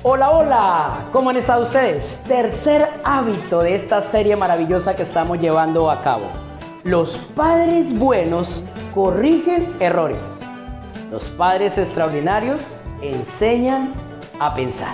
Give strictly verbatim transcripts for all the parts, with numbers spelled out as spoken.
Hola, hola, ¿cómo han estado ustedes? Tercer hábito de esta serie maravillosa que estamos llevando a cabo. Los padres buenos corrigen errores. Los padres extraordinarios enseñan a pensar.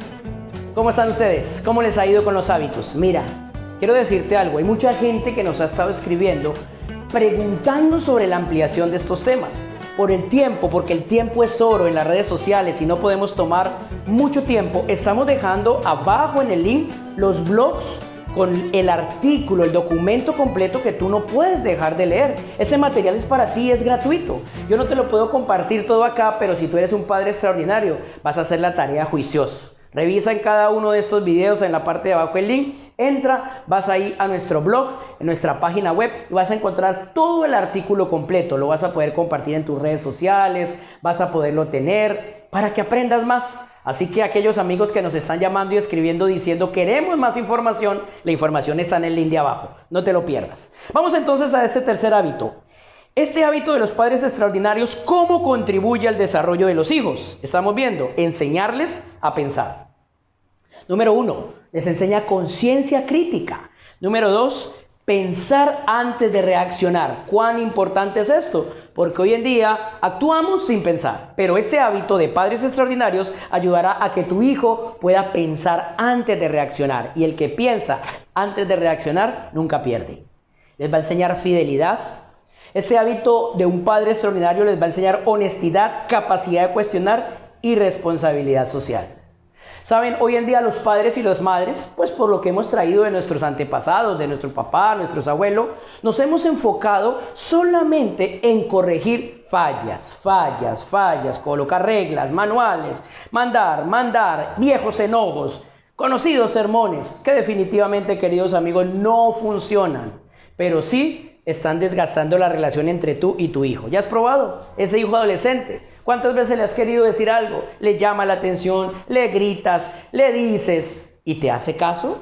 ¿Cómo están ustedes? ¿Cómo les ha ido con los hábitos? Mira, quiero decirte algo, hay mucha gente que nos ha estado escribiendo preguntando sobre la ampliación de estos temas. Por el tiempo, porque el tiempo es oro en las redes sociales y no podemos tomar mucho tiempo, estamos dejando abajo en el link los blogs con el artículo, el documento completo que tú no puedes dejar de leer. Ese material es para ti, es gratuito. Yo no te lo puedo compartir todo acá, pero si tú eres un padre extraordinario, vas a hacer la tarea juicioso. Revisa en cada uno de estos videos en la parte de abajo el link, entra, vas ahí a nuestro blog, en nuestra página web y vas a encontrar todo el artículo completo. Lo vas a poder compartir en tus redes sociales, vas a poderlo tener para que aprendas más. Así que aquellos amigos que nos están llamando y escribiendo diciendo queremos más información, la información está en el link de abajo, no te lo pierdas. Vamos entonces a este tercer hábito. Este hábito de los padres extraordinarios, ¿cómo contribuye al desarrollo de los hijos? Estamos viendo, enseñarles a pensar. Número uno, les enseña conciencia crítica. Número dos, pensar antes de reaccionar. ¿Cuán importante es esto? Porque hoy en día actuamos sin pensar, pero este hábito de padres extraordinarios ayudará a que tu hijo pueda pensar antes de reaccionar. Y el que piensa antes de reaccionar nunca pierde. Les va a enseñar fidelidad. Este hábito de un padre extraordinario les va a enseñar honestidad, capacidad de cuestionar y responsabilidad social. Saben, hoy en día los padres y las madres, pues por lo que hemos traído de nuestros antepasados, de nuestro papá, nuestros abuelos, nos hemos enfocado solamente en corregir fallas, fallas, fallas, colocar reglas, manuales, mandar, mandar, viejos enojos, conocidos sermones, que definitivamente, queridos amigos, no funcionan, pero sí están desgastando la relación entre tú y tu hijo. ¿Ya has probado? Ese hijo adolescente, ¿cuántas veces le has querido decir algo? Le llama la atención, le gritas, le dices y te hace caso.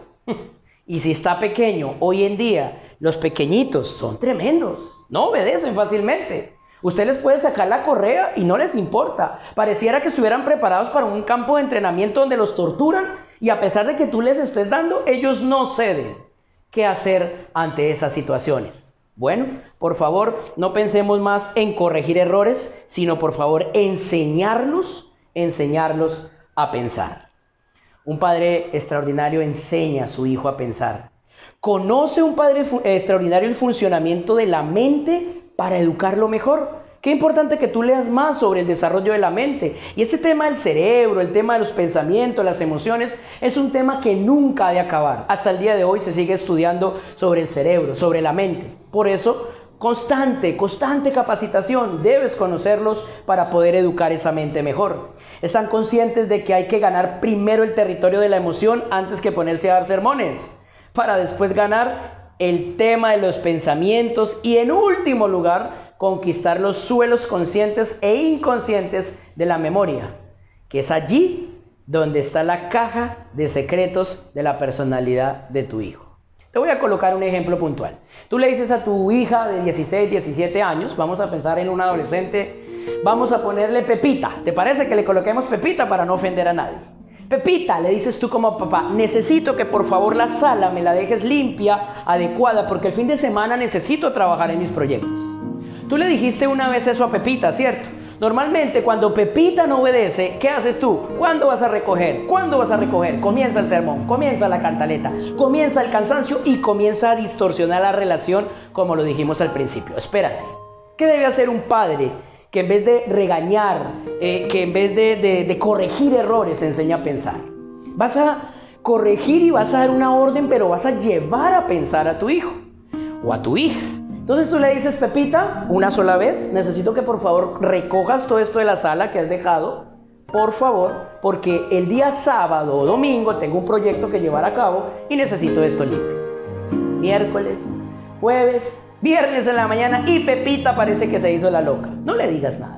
Y si está pequeño, hoy en día los pequeñitos son tremendos, no obedecen fácilmente. Usted les puede sacar la correa y no les importa. Pareciera que estuvieran preparados para un campo de entrenamiento donde los torturan y a pesar de que tú les estés dando, ellos no ceden. ¿Qué hacer ante esas situaciones? Bueno, por favor, no pensemos más en corregir errores, sino por favor enseñarlos, enseñarlos a pensar. Un padre extraordinario enseña a su hijo a pensar. Conoce un padre extraordinario el funcionamiento de la mente para educarlo mejor. Qué importante que tú leas más sobre el desarrollo de la mente. Y este tema del cerebro, el tema de los pensamientos, las emociones, es un tema que nunca ha de acabar. Hasta el día de hoy se sigue estudiando sobre el cerebro, sobre la mente. Por eso, constante, constante capacitación. Debes conocerlos para poder educar esa mente mejor. Están conscientes de que hay que ganar primero el territorio de la emoción antes que ponerse a dar sermones, para después ganar el tema de los pensamientos y en último lugar, conquistar los suelos conscientes e inconscientes de la memoria, que es allí donde está la caja de secretos de la personalidad de tu hijo. Te voy a colocar un ejemplo puntual. Tú le dices a tu hija de dieciséis, diecisiete años, vamos a pensar en una adolescente, vamos a ponerle Pepita. ¿Te parece que le coloquemos Pepita para no ofender a nadie? Pepita, le dices tú como papá, necesito que por favor la sala me la dejes limpia, adecuada, porque el fin de semana necesito trabajar en mis proyectos. Tú le dijiste una vez eso a Pepita, ¿cierto? Normalmente cuando Pepita no obedece, ¿qué haces tú? ¿Cuándo vas a recoger? ¿Cuándo vas a recoger? Comienza el sermón, comienza la cantaleta, comienza el cansancio y comienza a distorsionar la relación como lo dijimos al principio. Espérate, ¿qué debe hacer un padre que en vez de regañar, eh, que en vez de, de, de corregir errores, enseña a pensar? Vas a corregir y vas a dar una orden, pero vas a llevar a pensar a tu hijo o a tu hija. Entonces tú le dices, Pepita, una sola vez, necesito que por favor recojas todo esto de la sala que has dejado, por favor, porque el día sábado o domingo tengo un proyecto que llevar a cabo y necesito esto limpio. Miércoles, jueves, viernes en la mañana y Pepita parece que se hizo la loca. No le digas nada.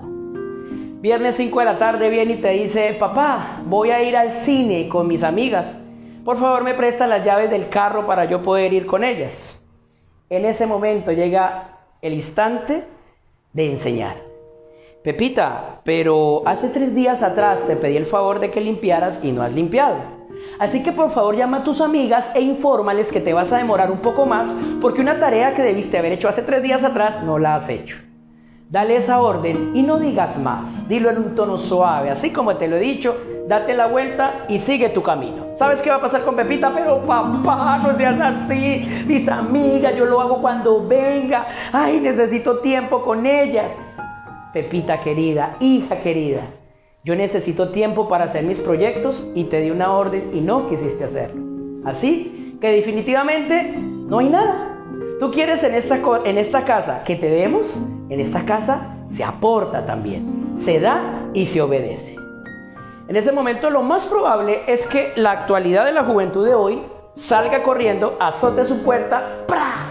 Viernes cinco de la tarde viene y te dice, papá, voy a ir al cine con mis amigas. Por favor, me prestan las llaves del carro para yo poder ir con ellas. En ese momento llega el instante de enseñar. Pepita, pero hace tres días atrás te pedí el favor de que limpiaras y no has limpiado. Así que por favor llama a tus amigas e infórmales que te vas a demorar un poco más porque una tarea que debiste haber hecho hace tres días atrás no la has hecho. Dale esa orden y no digas más. Dilo en un tono suave, así como te lo he dicho. Date la vuelta y sigue tu camino. ¿Sabes qué va a pasar con Pepita? Pero papá, no seas así. Mis amigas, yo lo hago cuando venga. Ay, necesito tiempo con ellas. Pepita querida, hija querida, yo necesito tiempo para hacer mis proyectos y te di una orden y no quisiste hacerlo. Así que definitivamente no hay nada. Tú quieres en esta, en esta casa que te demos, en esta casa se aporta también, se da y se obedece. En ese momento lo más probable es que la actualidad de la juventud de hoy salga corriendo, azote su puerta, ¡pra!,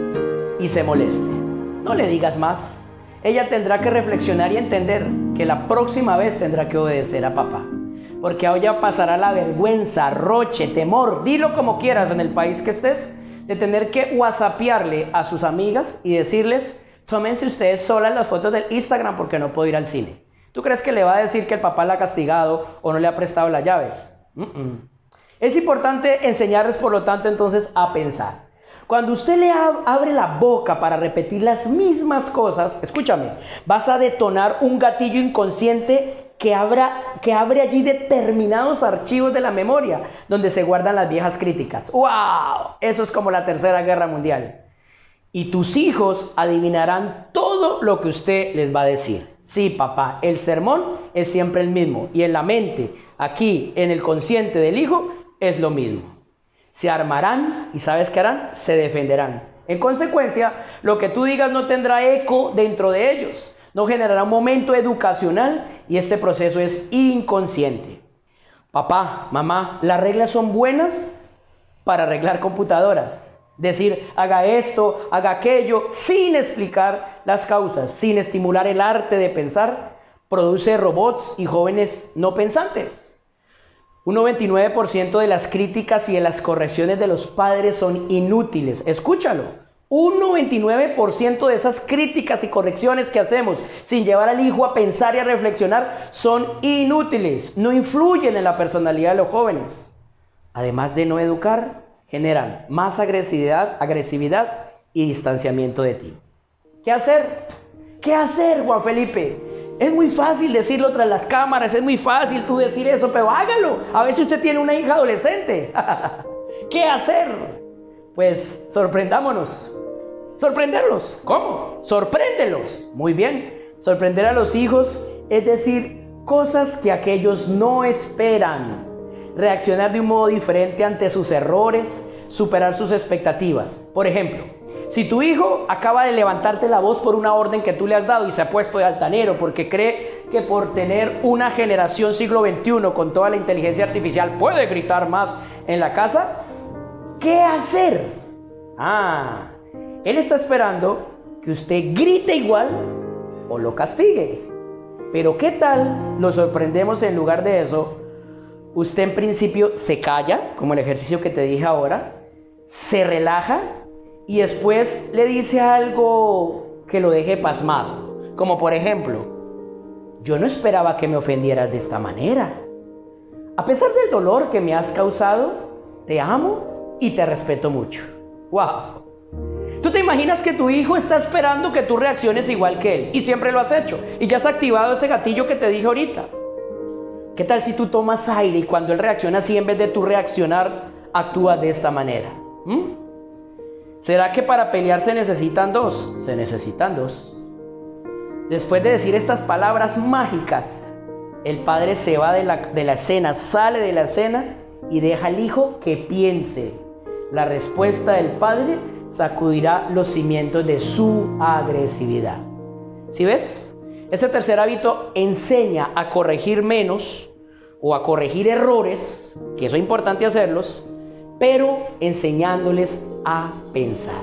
y se moleste. No le digas más. Ella tendrá que reflexionar y entender que la próxima vez tendrá que obedecer a papá. Porque a ella pasará la vergüenza, roche, temor, dilo como quieras en el país que estés, de tener que whatsappearle a sus amigas y decirles, tómense ustedes solas las fotos del Instagram porque no puedo ir al cine. ¿Tú crees que le va a decir que el papá la ha castigado o no le ha prestado las llaves? Uh-uh. Es importante enseñarles, por lo tanto, entonces, a pensar. Cuando usted le abre la boca para repetir las mismas cosas, escúchame, vas a detonar un gatillo inconsciente que, abra, que abre allí determinados archivos de la memoria donde se guardan las viejas críticas. ¡Wow! Eso es como la Tercera Guerra Mundial. Y tus hijos adivinarán todo lo que usted les va a decir. Sí, papá, el sermón es siempre el mismo. Y en la mente, aquí, en el consciente del hijo, es lo mismo. Se armarán y ¿sabes qué harán? Se defenderán. En consecuencia, lo que tú digas no tendrá eco dentro de ellos. No generará un momento educacional y este proceso es inconsciente. Papá, mamá, las reglas son buenas para arreglar computadoras. Decir, haga esto, haga aquello, sin explicar las causas, sin estimular el arte de pensar, produce robots y jóvenes no pensantes. Un noventa y nueve por ciento de las críticas y de las correcciones de los padres son inútiles. Escúchalo. Un noventa y nueve por ciento de esas críticas y correcciones que hacemos sin llevar al hijo a pensar y a reflexionar son inútiles. No influyen en la personalidad de los jóvenes. Además de no educar, generan más agresividad, agresividad y distanciamiento de ti. ¿Qué hacer? ¿Qué hacer, Juan Felipe? Es muy fácil decirlo tras las cámaras, es muy fácil tú decir eso, pero hágalo. A ver si usted tiene una hija adolescente. ¿Qué hacer? Pues sorprendámonos. Sorprenderlos. ¿Cómo? Sorpréndelos. Muy bien. Sorprender a los hijos es decir cosas que aquellos no esperan. Reaccionar de un modo diferente ante sus errores, superar sus expectativas. Por ejemplo, si tu hijo acaba de levantarte la voz por una orden que tú le has dado y se ha puesto de altanero porque cree que por tener una generación siglo veintiuno con toda la inteligencia artificial puede gritar más en la casa, ¿qué hacer? Ah, él está esperando que usted grite igual o lo castigue. Pero ¿qué tal lo sorprendemos en lugar de eso? Usted en principio se calla, como el ejercicio que te dije ahora, se relaja y después le dice algo que lo deje pasmado. Como por ejemplo, yo no esperaba que me ofendieras de esta manera. A pesar del dolor que me has causado, te amo y te respeto mucho. ¡Wow! ¿Tú te imaginas que tu hijo está esperando que tú reacciones igual que él? Y siempre lo has hecho. Y ya has activado ese gatillo que te dije ahorita. ¿Qué tal si tú tomas aire y cuando él reacciona así, en vez de tú reaccionar, actúas de esta manera? ¿Mm? ¿Será que para pelear se necesitan dos? Se necesitan dos. Después de decir estas palabras mágicas, el padre se va de la, de la escena, sale de la escena y deja al hijo que piense. La respuesta del padre sacudirá los cimientos de su agresividad. ¿Sí ves? Este tercer hábito enseña a corregir menos o a corregir errores, que eso es importante hacerlos, pero enseñándoles a pensar.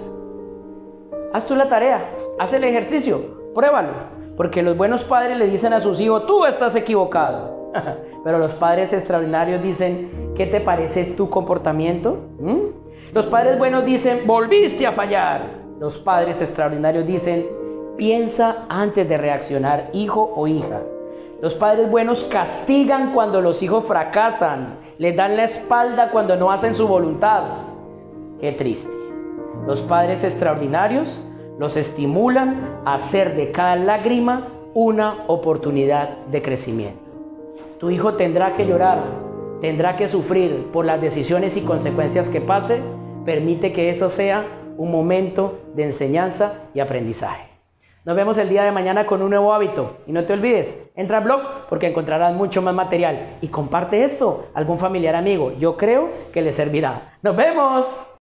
Haz tú la tarea, haz el ejercicio, pruébalo, porque los buenos padres le dicen a sus hijos, tú estás equivocado. Pero los padres extraordinarios dicen, ¿qué te parece tu comportamiento? ¿Mm? Los padres buenos dicen, volviste a fallar. Los padres extraordinarios dicen, Piensa antes de reaccionar, hijo o hija. Los padres buenos castigan cuando los hijos fracasan, les dan la espalda cuando no hacen su voluntad. Qué triste. Los padres extraordinarios los estimulan a hacer de cada lágrima una oportunidad de crecimiento. Tu hijo tendrá que llorar, tendrá que sufrir por las decisiones y consecuencias que pase. Permite que eso sea un momento de enseñanza y aprendizaje. Nos vemos el día de mañana con un nuevo hábito. Y no te olvides, entra al blog porque encontrarás mucho más material. Y comparte esto a algún familiar amigo. Yo creo que le servirá. ¡Nos vemos!